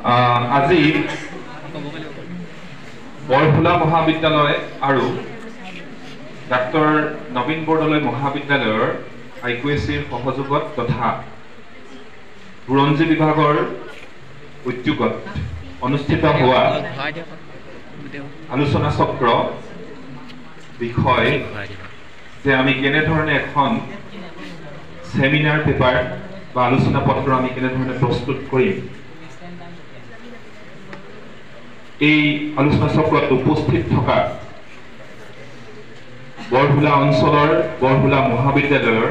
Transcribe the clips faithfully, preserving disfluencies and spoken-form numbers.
আজি বৰহোলা মহাবিদ্যালয় আৰু ডাক্তৰ নবীন বৰদলৈ মহাবিদ্যালয়ৰ আইকুএচিৰ সহযোগত তথা বুৰঞ্জী বিভাগৰ উদ্যোগত অনুষ্ঠিত হোৱা আলোচনা চক্ৰ বিষয় যে আমি কেনে ধৰণে এখন সেমিনাৰ পেপাৰ বা আলোচনা পত্ৰ আমি কেনে ধৰণে প্ৰস্তুত কৰিম এই আলোচনা চক্ৰত উপস্থিত থকা বৰহোলা অঞ্চলৰ বৰহোলা মহাবিদ্যালয়ৰ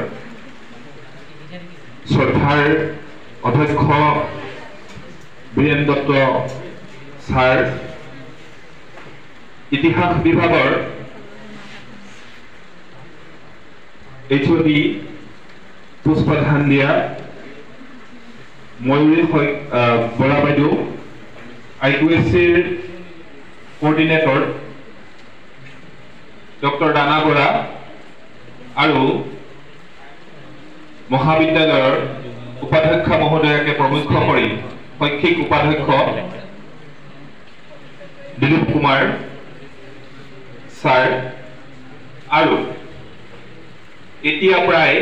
শ্ৰদ্ধাৰ অধ্যক্ষ বীৰেন দত্ত ছাৰ, ইতিহাস বিভাগৰ এইচঅডি পুষ্পধান দিয়া ময়ূৰী বৰা বাইদেউ, আইকুএচিৰ কোঅৰ্ডিনেটৰ ডক্টৰ ৰাণা বৰা আৰু মহাবিদ্যালয়ৰ উপাধ্যক্ষ মহোদয়াকে প্ৰমুখ কৰি শৈক্ষিক উপাধ্যক্ষ দিলীপ কুমাৰ ছাৰ আৰু এতিয়া প্ৰায়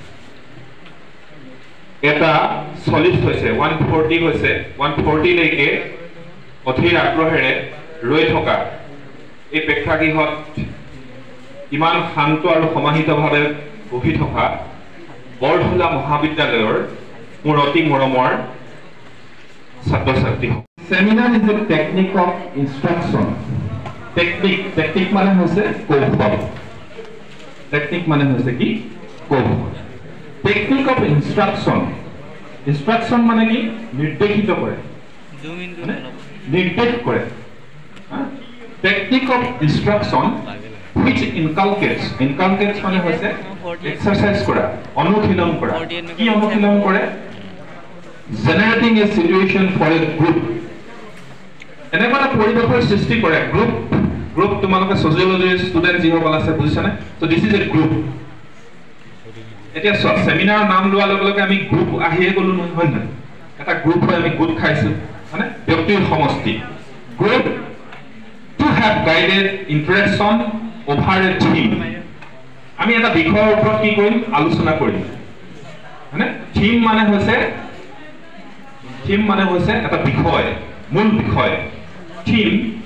এটা চল্লিশ হৈছে ওৱান ফৰ্টি হৈছে ওৱান ফৰ্টি লৈকে অধীৰ আগ্ৰহেৰে ৰৈ থকা এই প্ৰেক্ষাগৃহত ইমান শান্ত আৰু সমাহিতভাৱে বহি থকা বৰহোলা মহাবিদ্যালয়ৰ মোৰ অতি মৰমৰ ছাত্ৰ ছাত্ৰী। Seminar is a technique of instruction. Technique technique মানে হৈছে কৌশল। টেকনিক মানে হৈছে কি কৌশল। Technique of instruction. ইনষ্ট্ৰাকচন মানে কি নিৰ্দেশিত কৰে, নিৰ্দেশ কৰে। Technique of instruction which inculcates inculcates মানে হৈছে এক্সাৰসাইজ কৰা, অনুশীলন কৰা। কি অনুশীলন কৰে? Generating a situation for a group. এনেকুৱা এটা পৰিৱেশৰ সৃষ্টি কৰে। গ্ৰুপ গ্ৰুপ তোমালোকে সোশিয়োলজিৰ ষ্টুডেন্ট যিসকল আছে বুজিছানে? তো দিস ইজ এ গ্ৰুপ। এতিয়া চোৱা, সেমিনাৰৰ নাম লোৱাৰ লগে লগে আমি গ্ৰুপ আহিয়ে গ'লো নহয়, হয় নহয়? এটা গ্ৰুপ হৈ আমি গোট খাইছো, মানে ব্যক্তিৰ সমষ্টি। Group to have guided interaction over a theme. আমি এটা বিষয়ৰ ওপৰত কি কৰিম? আলোচনা কৰিম, মানে থিম মানে হৈছে থিম মানে হৈছে এটা বিষয়, মূল বিষয়। থিম